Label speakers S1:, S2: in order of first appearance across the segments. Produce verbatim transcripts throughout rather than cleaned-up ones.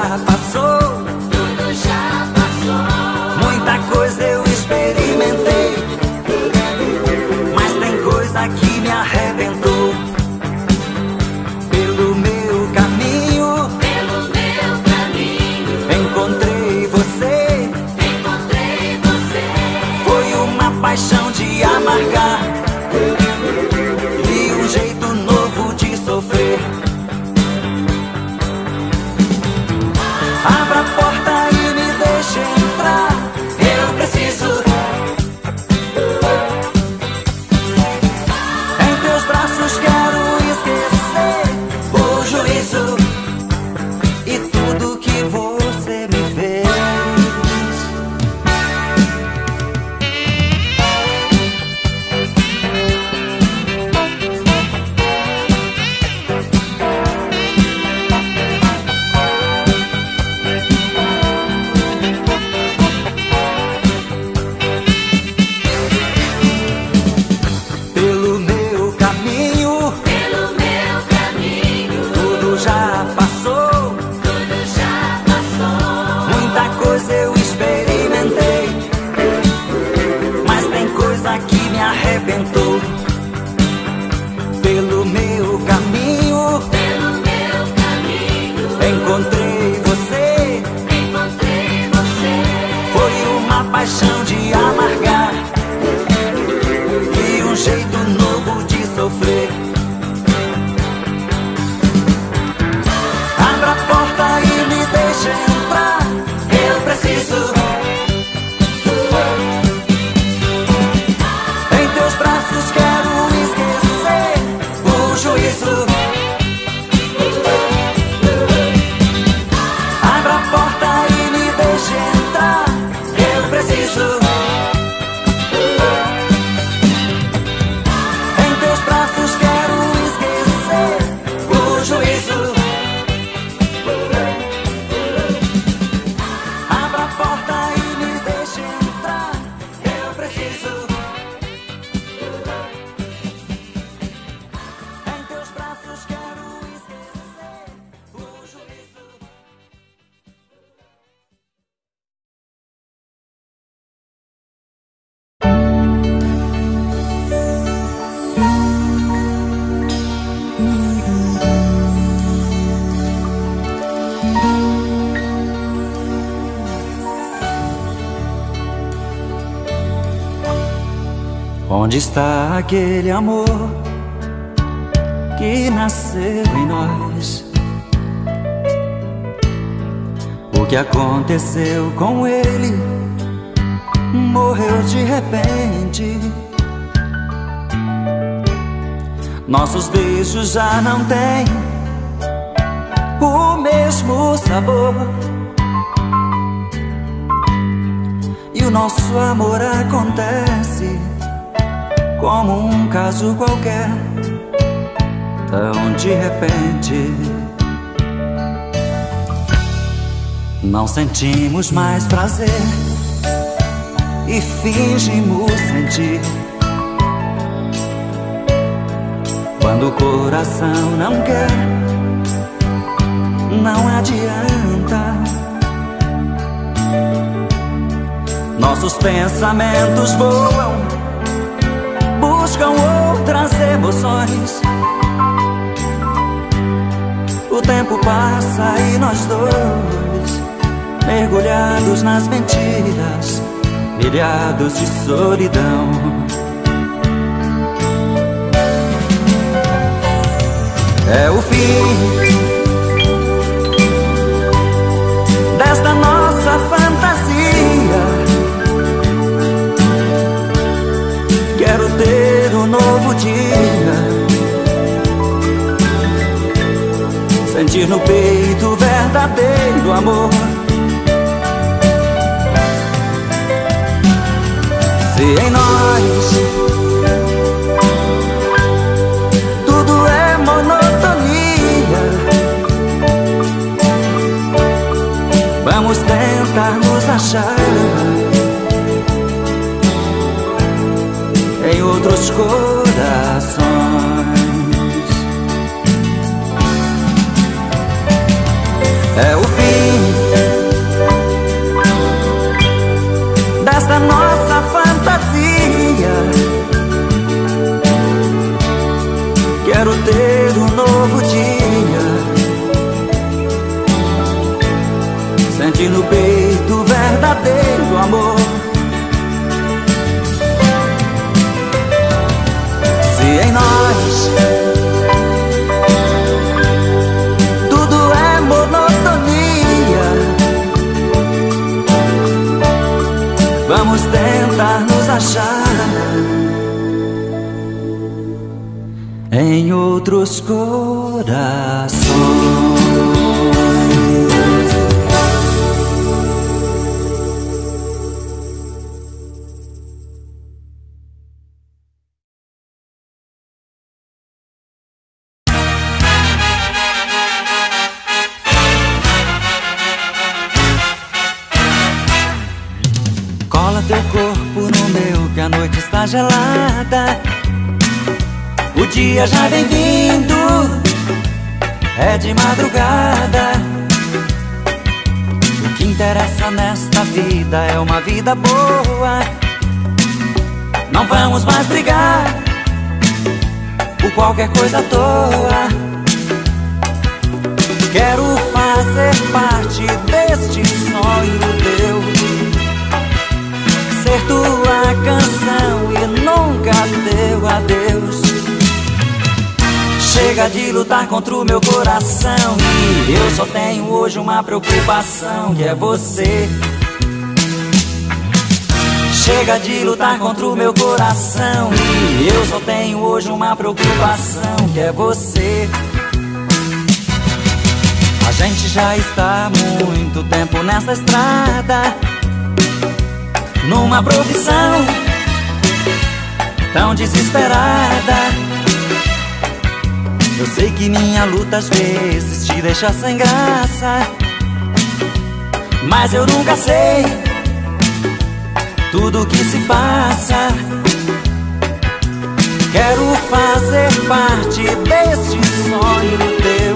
S1: já passou,
S2: tudo já passou.
S1: muita coisa eu experimentei, mas tem coisa que me arrebentou. Pelo meu caminho,
S2: Pelo meu caminho,
S1: encontrei você.
S2: encontrei você.
S1: Foi uma paixão de amargar e um jeito novo de sofrer. Abra a porta e me deixe entrar. Eu preciso. Em teus braços quero esquecer o juízo e tudo que você me fez. Pelo meu caminho,
S2: Pelo meu caminho,
S1: tudo já passou,
S2: tudo já passou.
S1: muita coisa eu experimentei, mas tem coisa que me arrebentou. Pelo meu caminho,
S2: Pelo meu caminho,
S1: encontrei você.
S2: encontrei você.
S1: Foi uma paixão de amargar e um jeito novo de sofrer. Abra a porta e me deixe entrar. Eu preciso. Em teus braços quero esquecer o juízo. Abra a porta e me deixe entrar. Eu preciso. Em teus braços quero esquecer o juízo. Abra a porta e me deixe entrar. Eu preciso. Em teus braços quero esquecer o juízo. Onde está aquele amor que nasceu em nós? O que aconteceu com ele? Morreu de repente. Nossos beijos já não têm o mesmo sabor, e o nosso amor acontece como um caso qualquer, tão de repente. Não sentimos mais prazer e fingimos sentir. Quando o coração não quer, não adianta. Nossos pensamentos voam, buscam outras emoções. O tempo passa e nós dois, mergulhados nas mentiras, ilhados de solidão. É o fim desta nossa fantasia. Quero ter um novo dia, sentir no peito o verdadeiro amor. Se em nós tudo é monotonia, vamos tentar nos achar em outros corações. É o fim desta nossa fantasia. Quero ter um novo dia, sente no peito o verdadeiro amor. Se em nós tudo é monotonia, vamos tentar nos achar em outros corações. Cola teu corpo no meu, que a noite está gelada. O dia já vem vindo, é de madrugada. O que interessa nesta vida é uma vida boa. Não vamos mais brigar por qualquer coisa à toa. Quero fazer parte deste sonho teu, ser tua canção e nunca teu adeus. Chega de lutar contra o meu coração, e eu só tenho hoje uma preocupação, que é você. Chega de lutar contra o meu coração, e eu só tenho hoje uma preocupação, que é você. A gente já está há muito tempo nessa estrada, numa profissão tão desesperada. Eu sei que minha luta às vezes te deixa sem graça, mas eu nunca sei tudo o que se passa. Quero fazer parte deste sonho teu,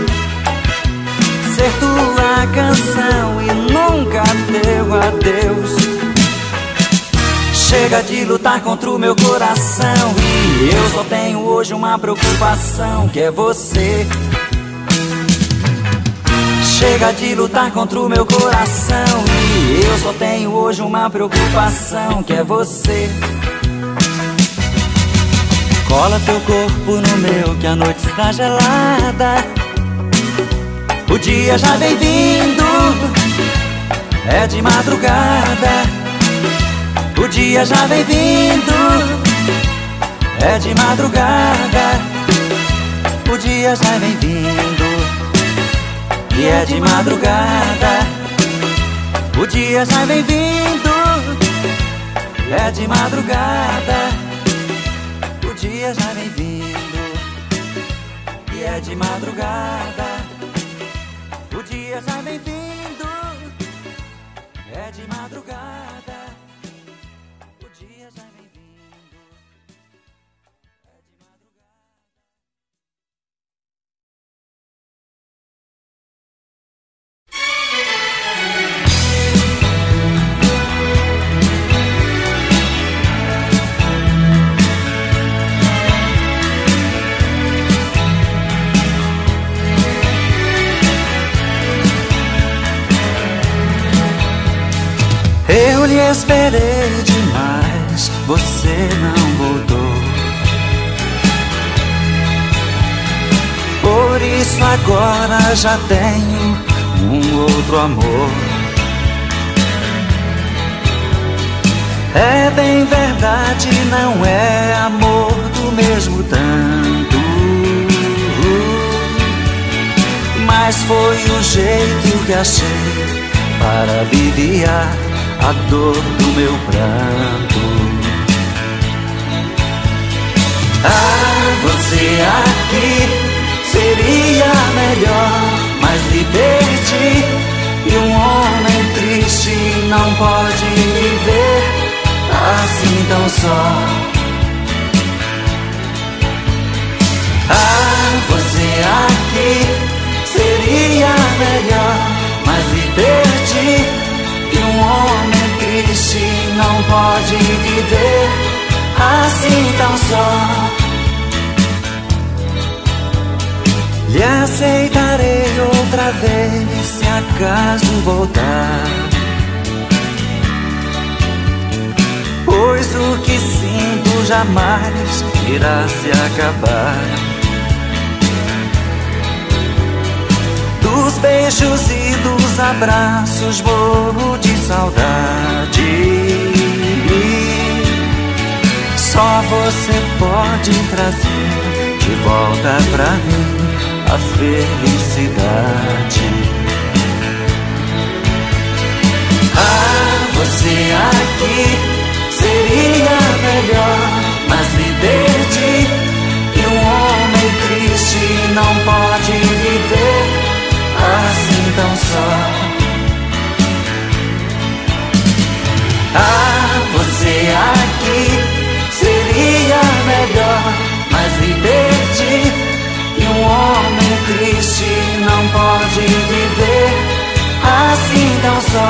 S1: ser tua canção e nunca teu adeus. Chega de lutar contra o meu coração, e eu só tenho hoje uma preocupação, que é você. Chega de lutar contra o meu coração, e eu só tenho hoje uma preocupação, que é você. Cola teu corpo no meu, que a noite está gelada. O dia já vem vindo, é de madrugada. O dia já vem vindo, é de madrugada. O dia já vem vindo, e é de madrugada. O dia já vem vindo, é de madrugada. O dia já vem vindo, e é de madrugada. O dia já vem vindo, é de madrugada. Eu lhe esperei demais, você não voltou. Por isso agora já tenho um outro amor. É bem verdade, não é amor do mesmo tanto, mas foi o jeito que achei para aliviar a dor do meu pranto. Ah, você aqui seria melhor, mas lhe perdi. E um homem triste não pode viver assim tão só. Ah, você aqui seria melhor, mas me perdi. E um homem triste não pode viver assim tão só. Lhe aceitarei outra vez se acaso voltar, pois o que sinto jamais irá se acabar. Dos beijos e dos abraços morro de saudade. Só você pode trazer de volta pra mim a felicidade. Ah, você aqui seria melhor, mas me perdi. E um homem triste não pode viver assim tão só. Ah, você aqui seria melhor, mas me perdi. E um homem triste não pode viver assim tão só.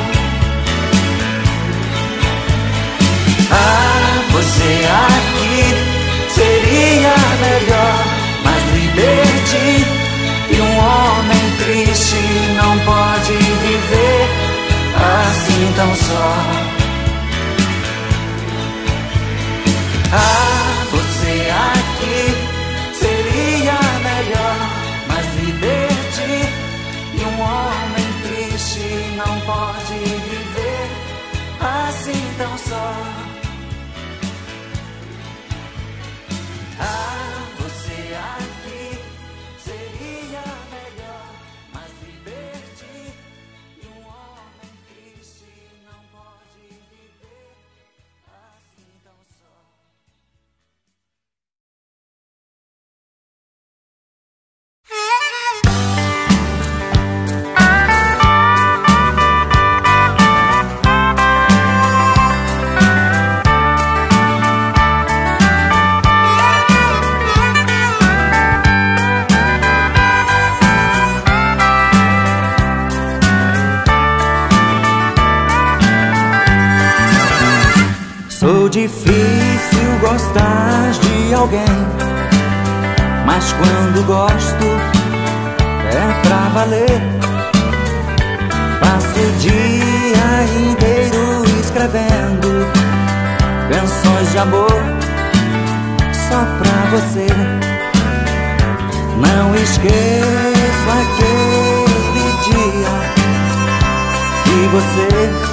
S1: Ah, você aqui seria melhor, mas me perdi. E um homem triste não pode viver assim tão só. Ah, você aqui seria melhor, mas me perdi. E um homem triste não pode viver assim tão só. Ah, você aqui seria melhor, mas me perdi. E um homem triste não pode viver assim tão só. Sou difícil gostar de alguém, mas quando gosto é pra valer. Passo o dia inteiro escrevendo canções de amor só pra você. Não esqueço aquele dia que você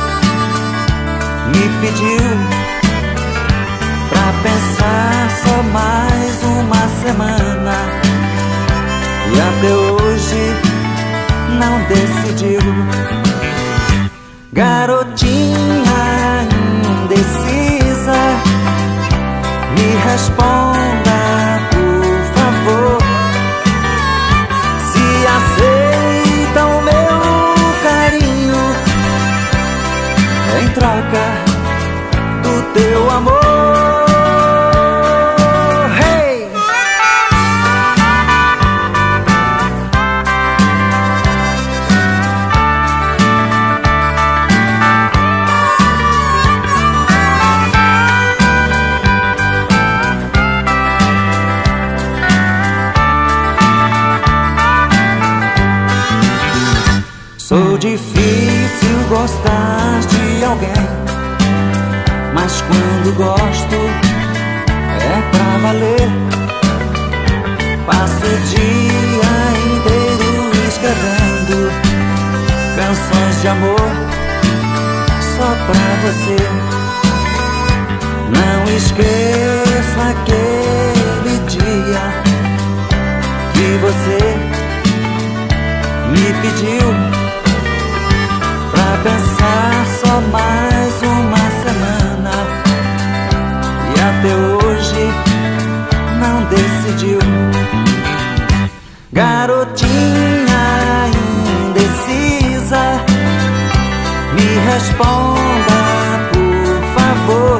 S1: me pediu pra pensar só mais uma semana, e até hoje não decidiu. Garotinha indecisa, me responda por favor, se aceita o meu carinho em troca do teu amor. Sou difícil gostar de alguém, mas quando gosto é pra valer. Passo o dia inteiro escrevendo canções de amor só pra você. Não esqueço aquele dia que você me pediu pra pensar só mais uma semana, e até hoje não decidiu. Garotinha indecisa, me responda por favor,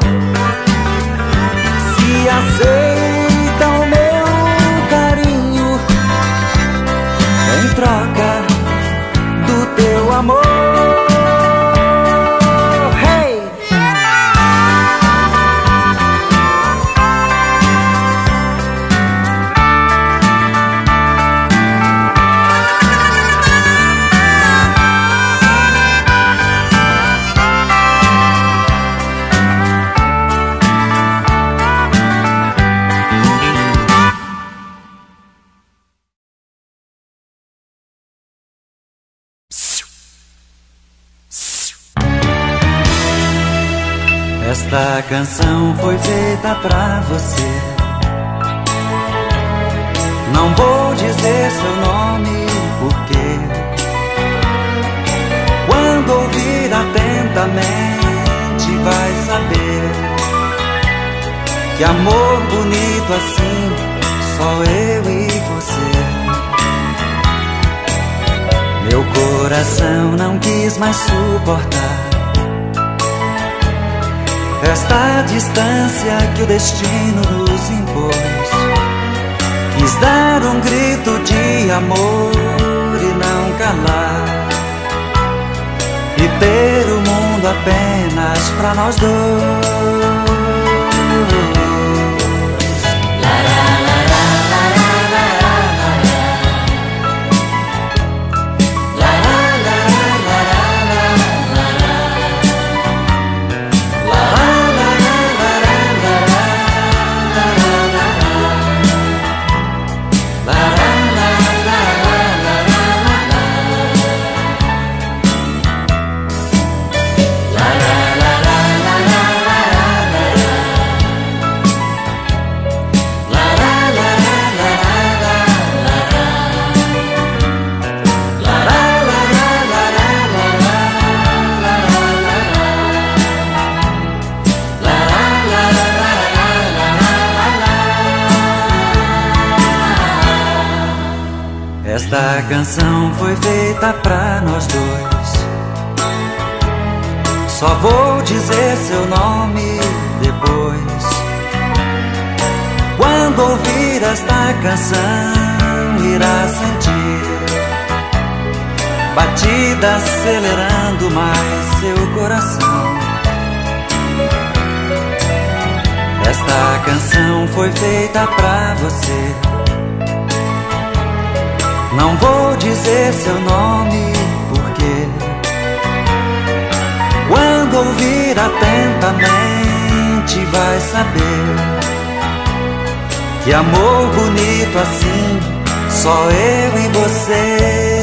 S1: se aceita o meu carinho em troca amor. Hey! Esta canção foi feita pra você. Não vou dizer seu nome porque quando ouvir atentamente vai saber que amor bonito assim só eu e você. Meu coração não quis mais suportar esta distância que o destino nos impôs. Quis dar um grito de amor e não calar, e ter o mundo apenas pra nós dois. Esta canção foi feita pra nós dois. Só vou dizer seu nome depois. Quando ouvir esta canção, irá sentir batida acelerando mais seu coração. Esta canção foi feita pra você. Não vou dizer seu nome porque quando ouvir atentamente vai saber que amor bonito assim só eu e você.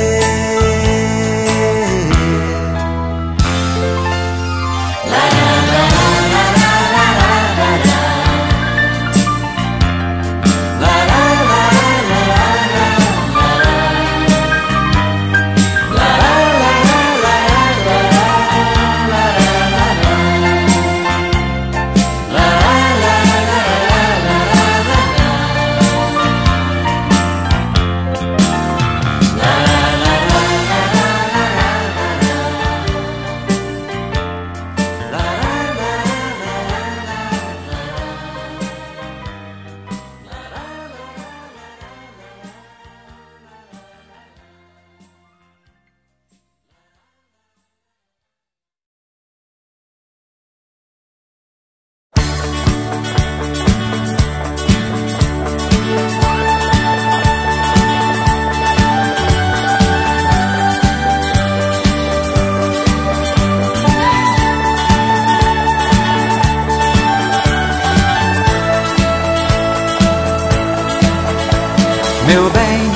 S1: Meu bem,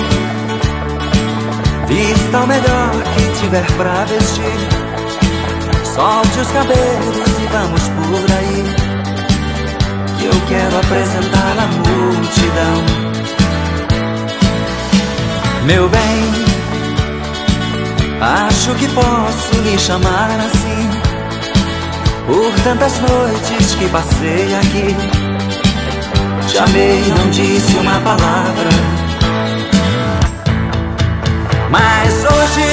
S1: vista o melhor que tiver pra vestir. Solte os cabelos e vamos por aí, que eu quero apresentar a multidão. Meu bem, acho que posso lhe chamar assim, por tantas noites que passei aqui. Te amei e não disse uma palavra, mas hoje,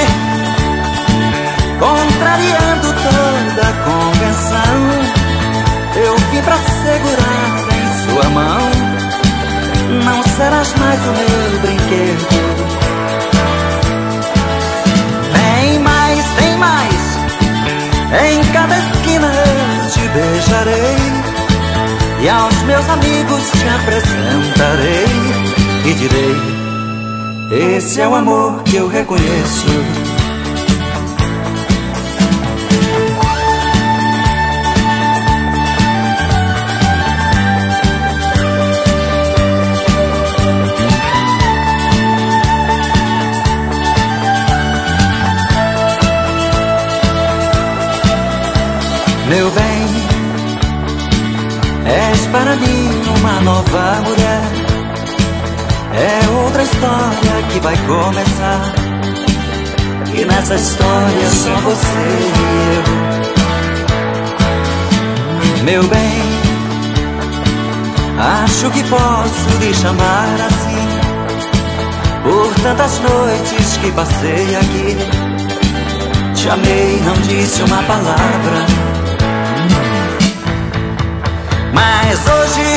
S1: contrariando toda a convenção, eu vim pra segurar em sua mão. Não serás mais o meu brinquedo. Vem mais, amigos te apresentarei e direi: esse é o amor que eu reconheço. Meu bem, és para mim uma nova mulher. É outra história que vai começar, e nessa história só você e eu. Meu bem, acho que posso lhe chamar assim, por tantas noites que passei aqui. Te amei, não disse uma palavra, mas hoje,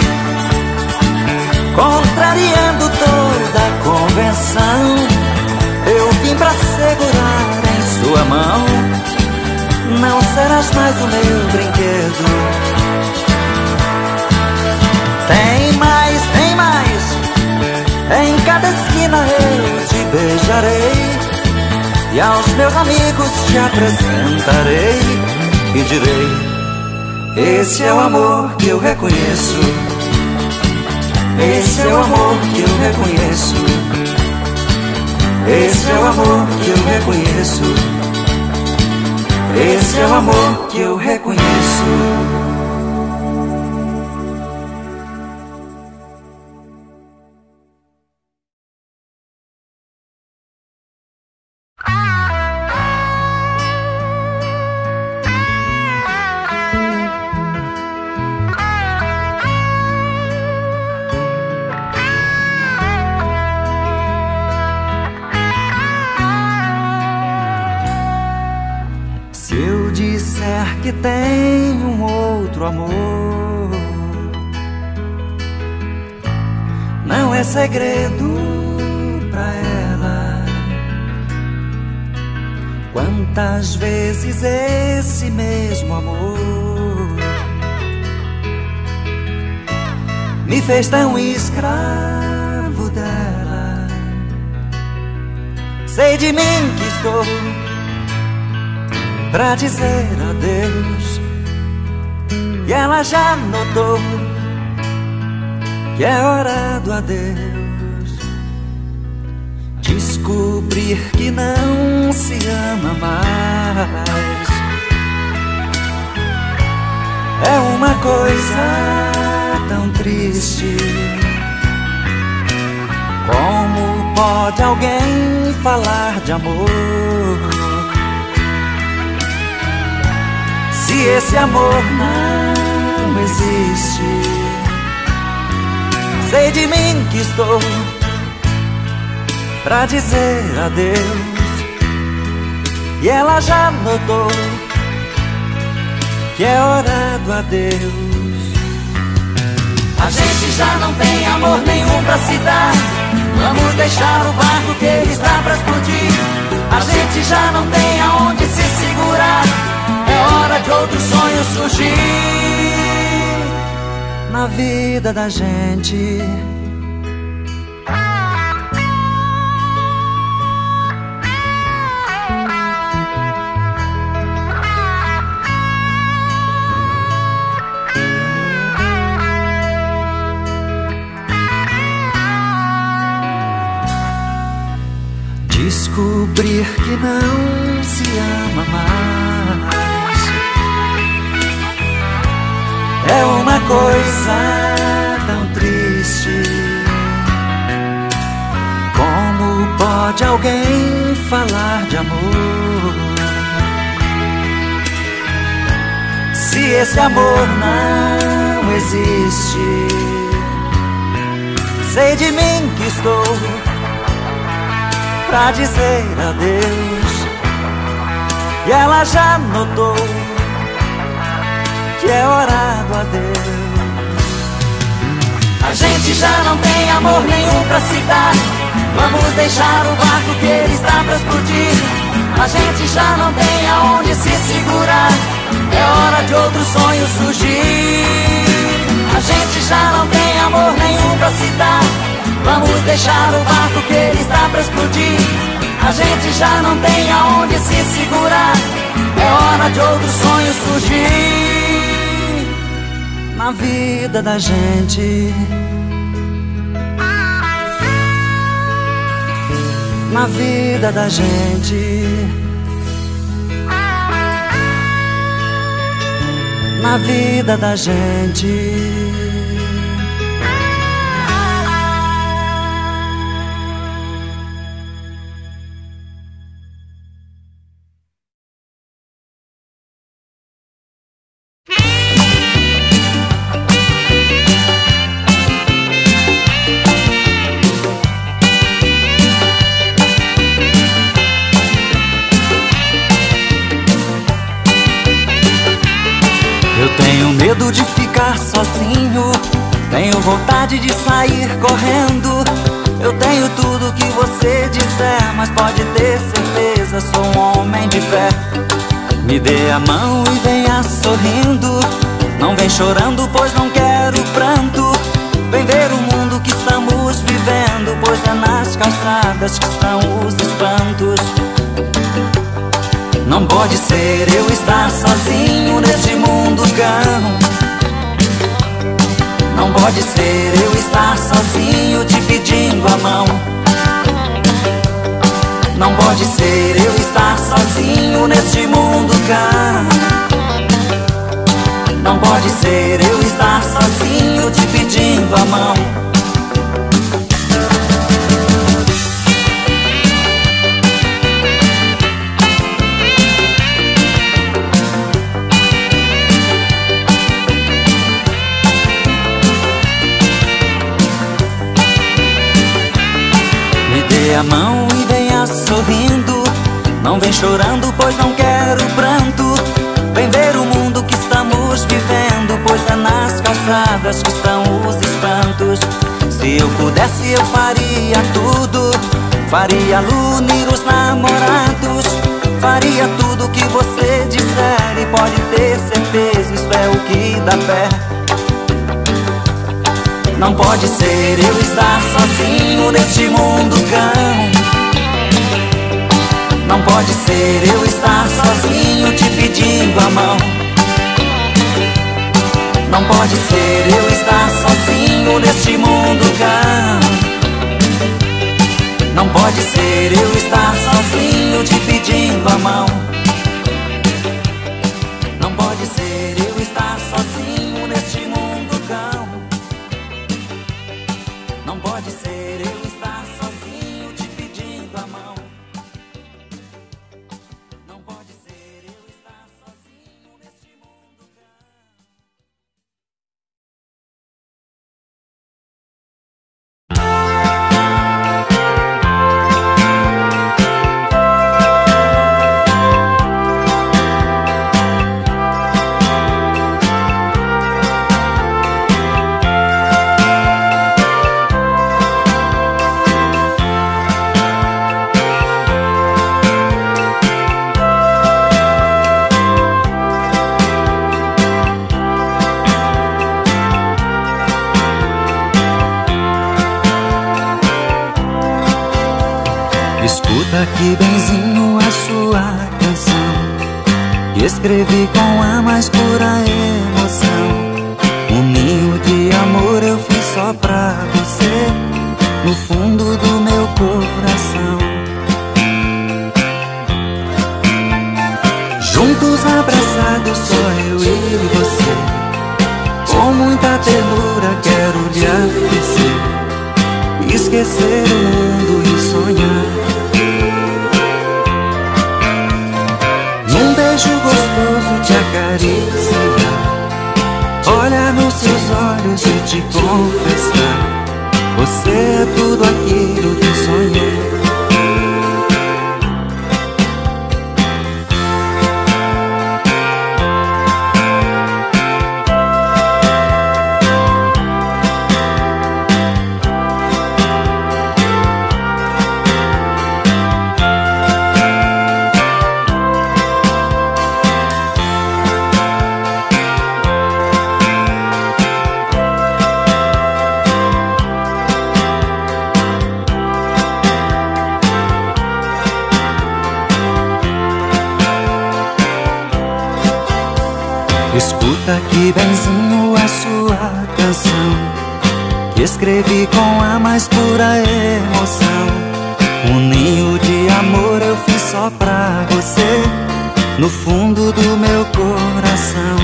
S1: contrariando toda a convenção, eu vim pra segurar em sua mão. Não serás mais o meu brinquedo. Tem mais, tem mais. Em cada esquina eu te beijarei, e aos meus amigos te apresentarei e direi: esse é o amor que eu reconheço. Esse é o amor que eu reconheço. Esse é o amor que eu reconheço. Esse é o amor que eu reconheço. Se eu disser que tem um outro amor, não é segredo pra ela. Quantas vezes esse mesmo amor me fez tão escravo dela. Sei de mim que estou pra dizer adeus, e ela já notou que é hora do adeus. Descobrir que não se ama mais é uma coisa tão triste. Como pode alguém falar de amor se esse amor não existe? Sei de mim que estou pra dizer adeus, e ela já notou que é hora do adeus. A gente já não tem amor nenhum pra se dar. Vamos deixar o barco que ele está pra explodir. A gente já não tem aonde se segurar. É hora de outro sonho surgir na vida da gente. Descobrir que não se ama mais é uma coisa tão triste. Como pode alguém falar de amor se esse amor não existe? Sei de mim que estou pra dizer adeus, e ela já notou que é hora do adeus. A gente já não tem amor nenhum pra se dar. Vamos deixar o barco que ele está pra explodir. A gente já não tem aonde se segurar. É hora de outro sonho surgir. A gente já não tem amor nenhum pra se dar. Vamos deixar o barco que ele está pra explodir. A gente já não tem aonde se segurar. É hora de outro sonho surgir na vida da gente, na vida da gente, na vida da gente. Tenho medo de ficar sozinho, tenho vontade de sair correndo. Eu tenho tudo que você disser, mas pode ter certeza, sou um homem de fé. Me dê a mão e venha sorrindo, não vem chorando, pois não quero pranto. Vem ver o mundo que estamos vivendo, pois é nas calçadas que estão os espantos. Não pode ser eu estar sozinho neste mundo cão. Não pode ser eu estar sozinho te pedindo a mão. Não pode ser eu estar sozinho neste mundo cão. Não pode ser eu estar sozinho te pedindo a mão. Dê a mão e venha sorrindo, não vem chorando, pois não quero pranto. Vem ver o mundo que estamos vivendo, pois é nas calçadas que estão os espantos. Se eu pudesse eu faria tudo, faria unir os namorados, faria tudo o que você disser, e pode ter certeza, isso é o que dá pé. Não pode ser eu estar sozinho neste mundo cão. Não pode ser eu estar sozinho te pedindo a mão. Não pode ser eu estar sozinho neste mundo cão. Não pode ser eu estar sozinho te pedindo a mão. Não pode ser eu estar sozinho neste mundo cão. Não pode ser eu estar sozinho te pedindo a mão. Não pode ser eu estar sozinho neste mundo cão. Escuta aqui benzinho a sua canção, que escrevi com a mais pura emoção. Um ninho de amor eu fiz só pra você, no fundo do meu coração. Juntos abraçados só eu e você, com muita ternura quero lhe aquecer, esquecer o mundo e sonhar. Num beijo gostoso te acariciar, olhar nos seus olhos e te confessar, você é tudo aquilo que sonhei. Escuta que benzinho a sua canção, que escrevi com a mais pura emoção. Um ninho de amor eu fiz só pra você, no fundo do meu coração.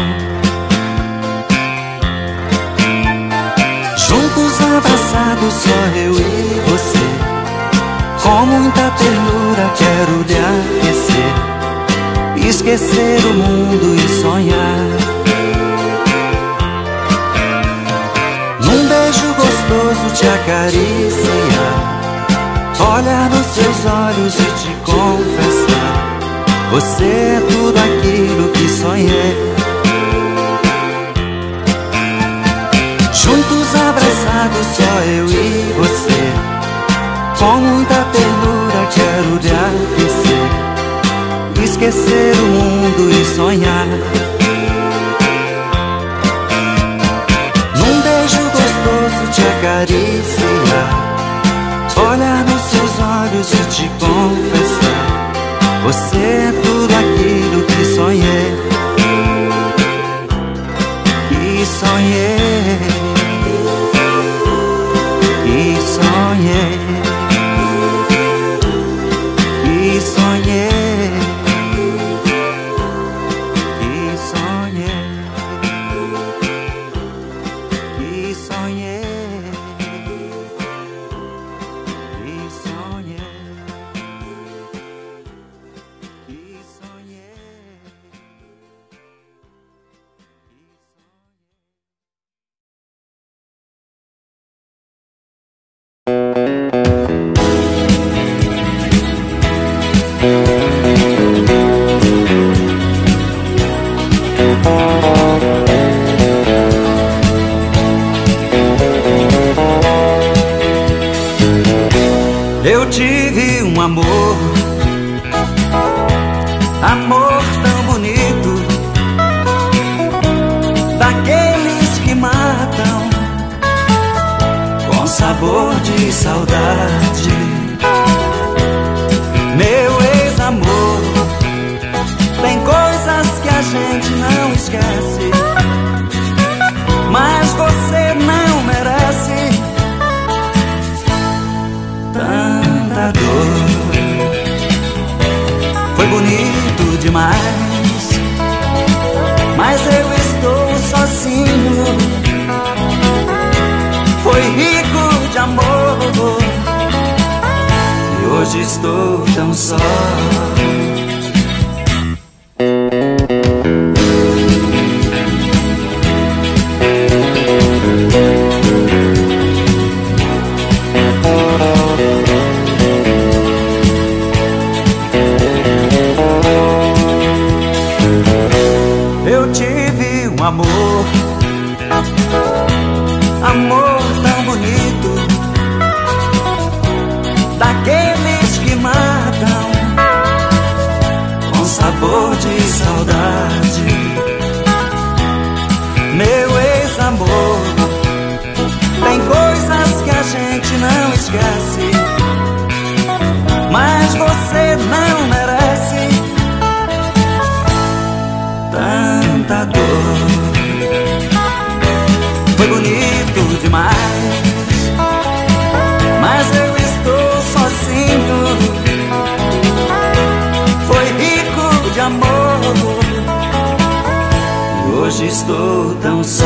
S1: Juntos abraçados, só eu e você, com muita ternura quero lhe aquecer, esquecer o mundo e sonhar. Num beijo gostoso te acariciar, olhar nos seus olhos e te confessar, você é tudo aquilo que sonhei. Juntos abraçados, só eu e você, com muita ternura quero lhe aquecer, esquecer o mundo e sonhar. Num beijo gostoso te acariciar, olhar nos seus olhos e te confessar, você é tudo aquilo que sonhei, que sonhei, que sonhei, que sonhei, que sonhei, que sonhei. Eu tive um amor, amor tão bonito, daqueles que matam com sabor de saudade. Meu ex-amor, tem coisas que a gente não esquece, mas você não merece tanta dor. Foi bonito demais, mas eu estou sozinho. Foi rico de amor e hoje estou tão só. Eu tive um amor, amor tão bonito, daqueles que matam com sabor de saudade. Meu ex-amor, tem coisas que a gente não esquece, mas você não merece tanta dor. Foi bonito demais, mas eu estou sozinho. Foi rico de amor e hoje estou tão só.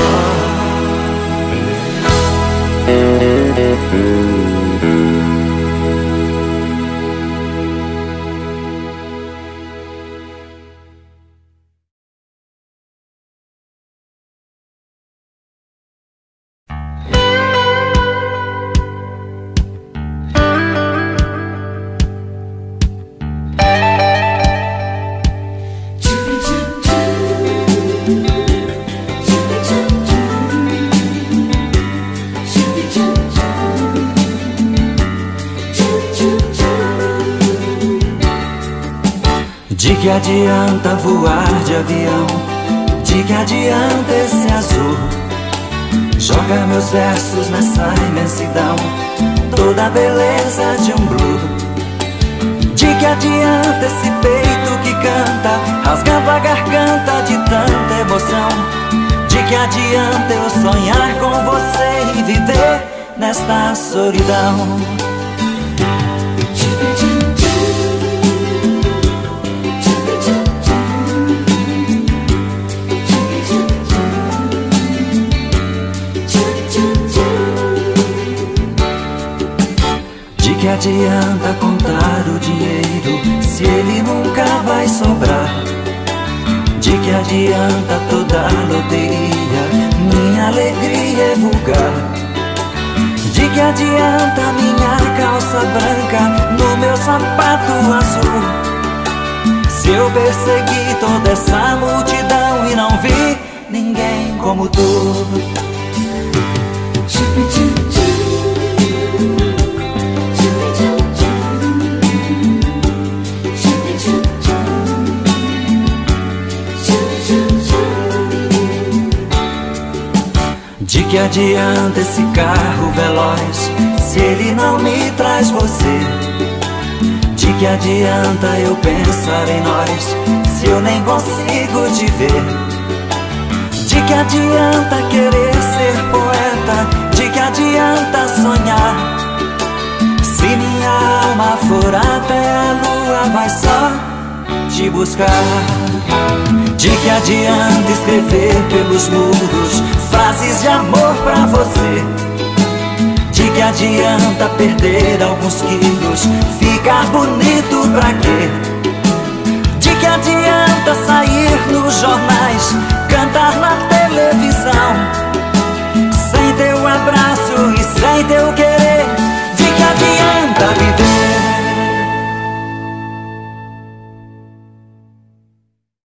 S1: De que adianta voar de avião? De que adianta esse azul? Joga meus versos nessa imensidão, toda a beleza de um blue. De que adianta esse peito que canta, rasgando a garganta de tanta emoção? que adianta eu sonhar com você e viver nesta solidão? De que adianta contar o dinheiro se ele nunca vai sobrar? De que adianta toda a loteria, minha alegria é vulgar? De que adianta minha calça branca no meu sapato azul, se eu persegui toda essa multidão e não vi ninguém como tu? De que adianta esse carro veloz se ele não me traz você? De que adianta eu pensar em nós se eu nem consigo te ver? De que adianta querer ser poeta? De que adianta sonhar se minha alma for até a lua, vai só te buscar? De que adianta escrever pelos muros frases de amor pra você? De que adianta perder alguns quilos, ficar bonito pra quê? De que adianta sair nos jornais, cantar na televisão, sem teu abraço e sem teu querer?